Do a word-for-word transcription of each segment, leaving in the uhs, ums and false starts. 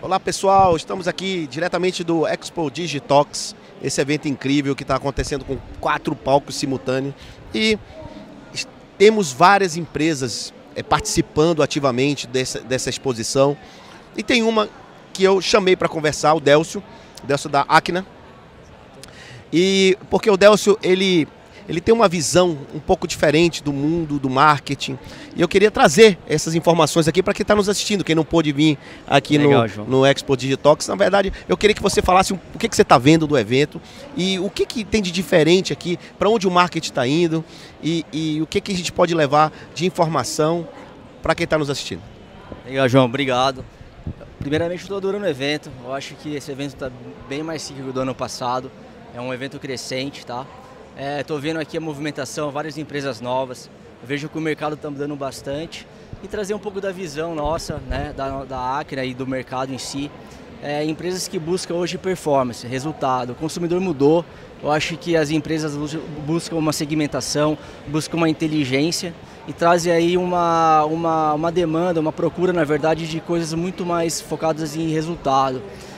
Olá pessoal, estamos aqui diretamente do Expo Digitox, esse evento incrível que está acontecendo com quatro palcos simultâneos e temos várias empresas é, participando ativamente dessa, dessa exposição e tem uma que eu chamei para conversar, o Délcio, o Délcio da Acna, e porque o Délcio ele Ele tem uma visão um pouco diferente do mundo do marketing. E eu queria trazer essas informações aqui para quem está nos assistindo, quem não pôde vir aqui Legal, no, no Expo Digitox. Na verdade, eu queria que você falasse o que, que você está vendo do evento e o que, que tem de diferente aqui, para onde o marketing está indo e, e o que, que a gente pode levar de informação para quem está nos assistindo. Legal, João. Obrigado. Primeiramente, eu estou adorando o evento. Eu acho que esse evento está bem mais rico do ano passado. É um evento crescente, tá? Estou é, vendo aqui a movimentação, várias empresas novas. Eu vejo que o mercado está mudando bastante e trazer um pouco da visão nossa, né, da, da Acna e do mercado em si. É, empresas que buscam hoje performance, resultado. O consumidor mudou. Eu acho que as empresas buscam uma segmentação, buscam uma inteligência e trazem aí uma, uma, uma demanda, uma procura, na verdade, de coisas muito mais focadas em resultado.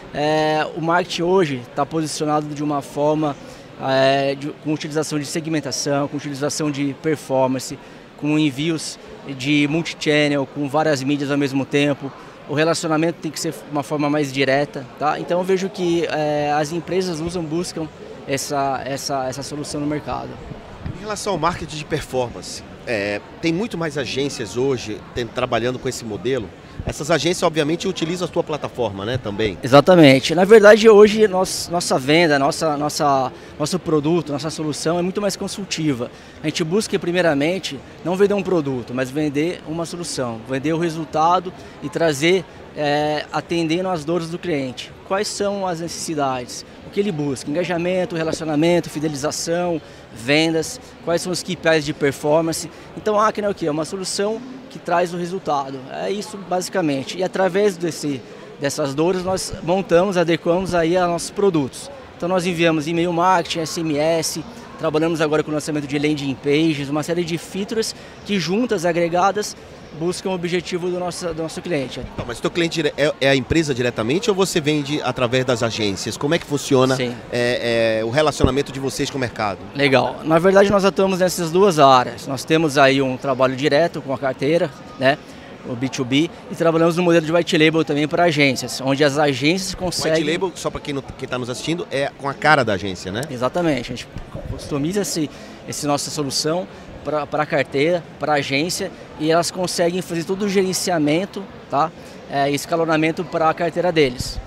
É, o marketing hoje está posicionado de uma forma É, de, com utilização de segmentação, com utilização de performance, com envios de multi-channel, com várias mídias ao mesmo tempo. O relacionamento tem que ser uma forma mais direta, tá? Então eu vejo que é, as empresas usam, buscam essa, essa, essa solução no mercado. Em relação ao marketing de performance, é, tem muito mais agências hoje tem, trabalhando com esse modelo. Essas agências, obviamente, utilizam a sua plataforma, né, também? Exatamente. Na verdade, hoje, nós, nossa venda, nossa, nossa, nosso produto, nossa solução é muito mais consultiva. A gente busca, primeiramente, não vender um produto, mas vender uma solução, vender o resultado e trazer, é, atendendo às dores do cliente. Quais são as necessidades? O que ele busca? Engajamento, relacionamento, fidelização, vendas, quais são os K P Is de performance. Então, a Acna é o quê? É uma solução que traz o resultado. É isso basicamente. E através desse, dessas dores nós montamos, adequamos aí a nossos produtos. Então nós enviamos e-mail marketing, S M S, trabalhamos agora com o lançamento de landing pages, uma série de features que juntas, agregadas, buscam o objetivo do nosso, do nosso cliente. Não, mas o teu cliente é, é a empresa diretamente ou você vende através das agências? Como é que funciona é, é, o relacionamento de vocês com o mercado? Legal. Na verdade, nós atuamos nessas duas áreas. Nós temos aí um trabalho direto com a carteira, né, o B dois B, e trabalhamos no modelo de white label também para agências, onde as agências conseguem... White label, só para quem está nos assistindo, é com a cara da agência, né? Exatamente. A gente customiza esse, esse nossa solução para a carteira, para a agência, e elas conseguem fazer todo o gerenciamento, tá? É, escalonamento para a carteira deles.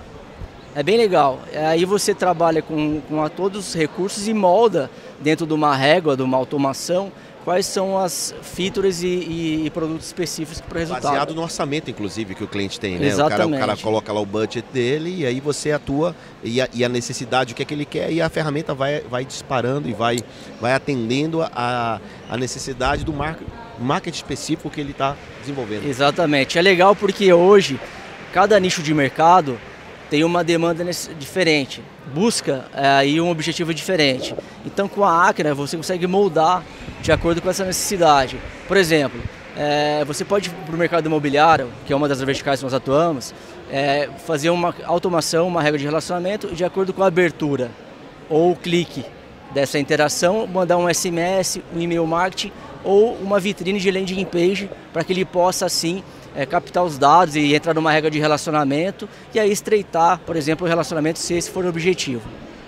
É bem legal. É, aí você trabalha com, com a, todos os recursos e molda dentro de uma régua, de uma automação, quais são as features e, e, e produtos específicos para o resultado. Baseado no orçamento, inclusive, que o cliente tem, né? Exatamente. O cara, o cara coloca lá o budget dele e aí você atua e a, e a necessidade, o que é que ele quer, e a ferramenta vai, vai disparando e vai, vai atendendo a, a necessidade do marketing, marketing específico que ele está desenvolvendo. Exatamente. É legal porque hoje, cada nicho de mercado tem uma demanda diferente, busca aí é, um objetivo diferente. Então com a Acna você consegue moldar de acordo com essa necessidade. Por exemplo, é, você pode ir para o mercado imobiliário, que é uma das verticais que nós atuamos, é, fazer uma automação, uma regra de relacionamento de acordo com a abertura ou o clique dessa interação, mandar um S M S, um e-mail marketing ou uma vitrine de landing page para que ele possa assim É, captar os dados e entrar numa regra de relacionamento e aí estreitar, por exemplo, o relacionamento se esse for o objetivo.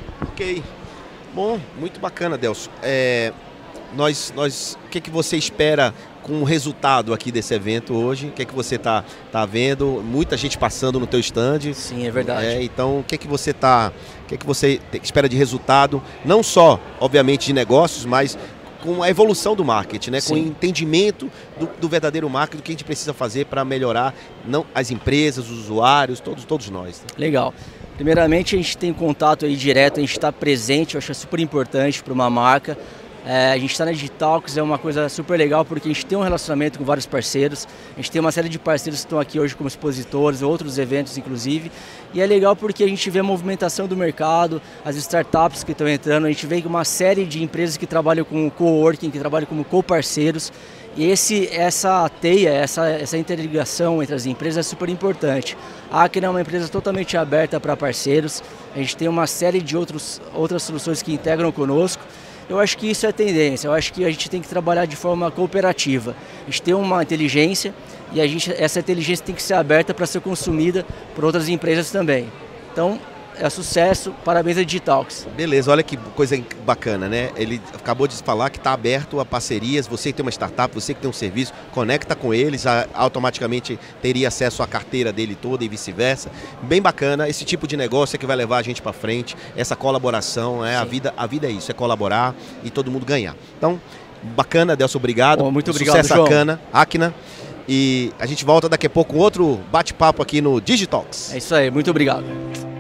Ok. Bom, muito bacana, Délcio. É, nós, nós, o que, que você espera com o resultado aqui desse evento hoje? O que, que você está tá vendo? Muita gente passando no teu stand. Sim, é verdade. É, então, o que, que você tá, o que, que você espera de resultado? Não só, obviamente, de negócios, mas com a evolução do marketing, né? Com o entendimento do, do verdadeiro marketing, do que a gente precisa fazer para melhorar não, as empresas, os usuários, todos, todos nós. Né? Legal. Primeiramente, a gente tem contato aí direto, a gente está presente, eu acho super importante para uma marca. É, a gente está na Digitalks, é uma coisa super legal porque a gente tem um relacionamento com vários parceiros, a gente tem uma série de parceiros que estão aqui hoje como expositores, outros eventos inclusive, e é legal porque a gente vê a movimentação do mercado, as startups que estão entrando, a gente vê uma série de empresas que trabalham com coworking, que trabalham como co-parceiros, e esse, essa teia, essa, essa interligação entre as empresas é super importante. A Akina é uma empresa totalmente aberta para parceiros, a gente tem uma série de outros, outras soluções que integram conosco. Eu acho que isso é tendência, eu acho que a gente tem que trabalhar de forma cooperativa. A gente tem uma inteligência e a gente, essa inteligência tem que ser aberta para ser consumida por outras empresas também. Então, é sucesso, parabéns a Digitalks. Beleza, olha que coisa bacana, né? Ele acabou de falar que está aberto a parcerias, você que tem uma startup, você que tem um serviço, conecta com eles, a, automaticamente teria acesso à carteira dele toda e vice-versa. Bem bacana, esse tipo de negócio é que vai levar a gente para frente, essa colaboração, né? a, vida, a vida é isso, é colaborar e todo mundo ganhar. Então, bacana, Delcio, obrigado. Oh, muito obrigado, Sucesso João. Akina, Akina. E a gente volta daqui a pouco com outro bate-papo aqui no Digitalks. É isso aí, muito obrigado.